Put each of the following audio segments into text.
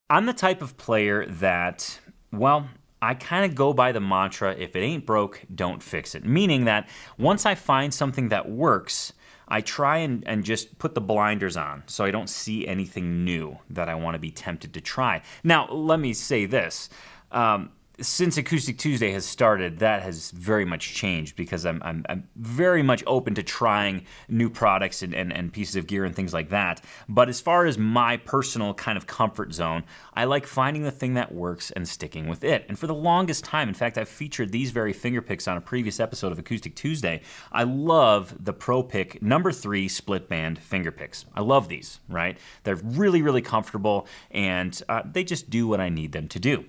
I'm the type of player that, well, I kind of go by the mantra, if it ain't broke, don't fix it. Meaning that once I find something that works, I try and just put the blinders on so I don't see anything new that I want to be tempted to try. Now, let me say this. Since Acoustic Tuesday has started, that has very much changed because I'm very much open to trying new products and pieces of gear and things like that. But as far as my personal kind of comfort zone, I like finding the thing that works and sticking with it. And for the longest time, in fact, I've featured these very Fingerpicks on a previous episode of Acoustic Tuesday. I love the Propik #3 split band Fingerpicks. I love these, right? They're really, really comfortable and they just do what I need them to do.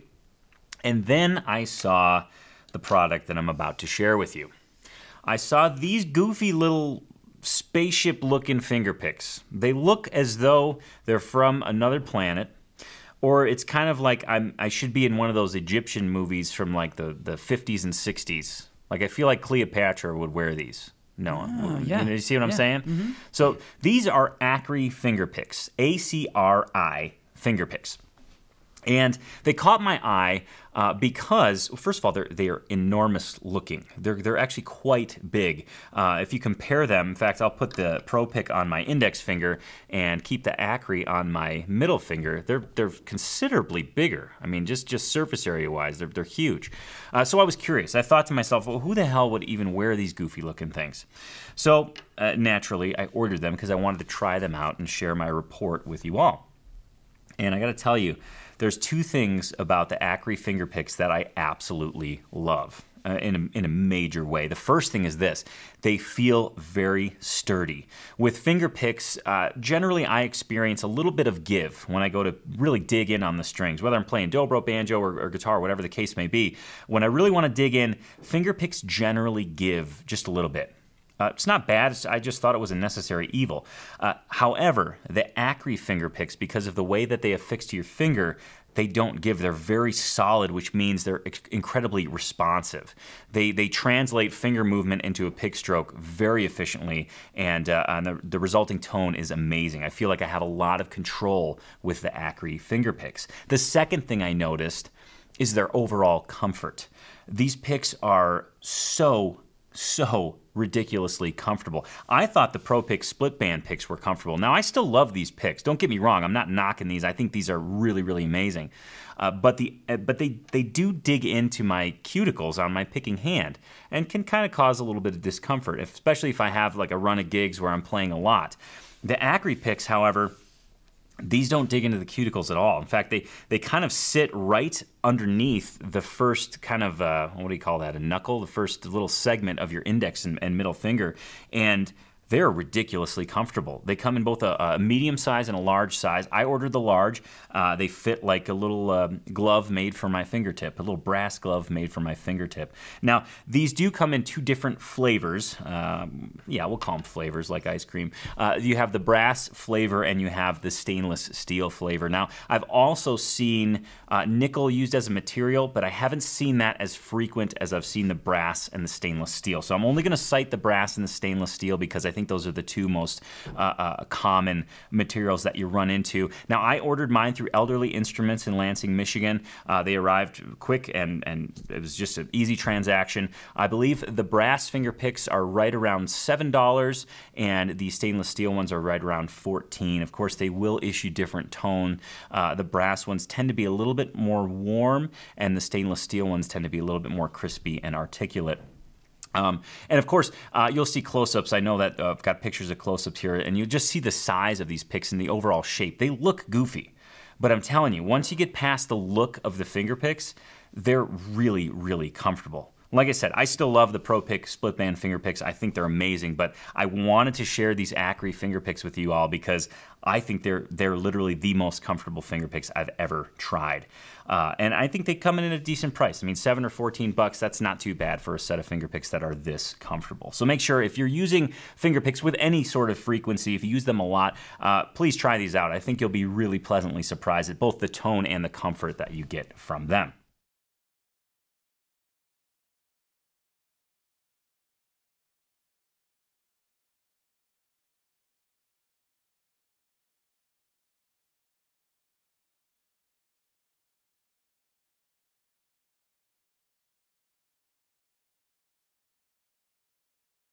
And then I saw the product that I'm about to share with you. I saw these goofy little spaceship-looking Fingerpicks. They look as though they're from another planet, or it's kind of like I should be in one of those Egyptian movies from like the 50s and 60s. Like I feel like Cleopatra would wear these. No, yeah. You see what I'm saying? Mm-hmm. So these are Acri Fingerpicks, A-C-R-I Fingerpicks. And they caught my eye because, first of all, they are enormous looking. They're actually quite big. If you compare them, in fact, I'll put the Propik on my index finger and keep the Acri on my middle finger. They're considerably bigger. I mean, just surface area wise, they're huge. So I was curious. I thought to myself, well, who the hell would even wear these goofy looking things? So naturally, I ordered them because I wanted to try them out and share my report with you all. And I got to tell you, there's two things about the Acri Fingerpicks that I absolutely love in a major way. The first thing is this. They feel very sturdy. With Fingerpicks, generally I experience a little bit of give when I go to really dig in on the strings, whether I'm playing dobro, banjo, or guitar, whatever the case may be. When I really want to dig in, Fingerpicks generally give just a little bit. It's not bad, I just thought it was a necessary evil. However, the Acri Fingerpicks, because of the way that they affix to your finger, they don't give. They're very solid, which means they're incredibly responsive. They translate finger movement into a pick stroke very efficiently, and the resulting tone is amazing. I feel like I have a lot of control with the Acri Fingerpicks. The second thing I noticed is their overall comfort. These picks are so ridiculously comfortable. I thought the Propik split band picks were comfortable. Now, I still love these picks. Don't get me wrong. I'm not knocking these. I think these are really, really amazing. But they do dig into my cuticles on my picking hand and can kind of cause a little bit of discomfort, especially if I have like a run of gigs where I'm playing a lot. The Acri picks, however, these don't dig into the cuticles at all. In fact, they kind of sit right underneath the first kind of, what do you call that, a knuckle? The first little segment of your index and middle finger. And they're ridiculously comfortable. They come in both a medium size and a large size. I ordered the large. They fit like a little glove made for my fingertip, a little brass glove made for my fingertip. Now, these do come in two different flavors. Yeah, we'll call them flavors like ice cream. You have the brass flavor and you have the stainless steel flavor. Now, I've also seen nickel used as a material, but I haven't seen that as frequent as I've seen the brass and the stainless steel. So I'm only going to cite the brass and the stainless steel because I think those are the two most common materials that you run into. Now, I ordered mine through Elderly Instruments in Lansing, Michigan. They arrived quick and it was just an easy transaction. I believe the brass Fingerpicks are right around $7 and the stainless steel ones are right around $14. Of course, they will issue different tone. The brass ones tend to be a little bit more warm and the stainless steel ones tend to be a little bit more crispy and articulate. And of course, you'll see close-ups. I know that I've got pictures of close-ups here, and you'll just see the size of these picks and the overall shape. They look goofy, but I'm telling you, once you get past the look of the Fingerpicks, they're really, really comfortable. Like I said, I still love the Propik split band Fingerpicks. I think they're amazing, but I wanted to share these Acri Fingerpicks with you all because I think they're literally the most comfortable Fingerpicks I've ever tried. And I think they come in at a decent price. I mean, $7 or $14, that's not too bad for a set of Fingerpicks that are this comfortable. So make sure if you're using Fingerpicks with any sort of frequency, if you use them a lot, please try these out. I think you'll be really pleasantly surprised at both the tone and the comfort that you get from them.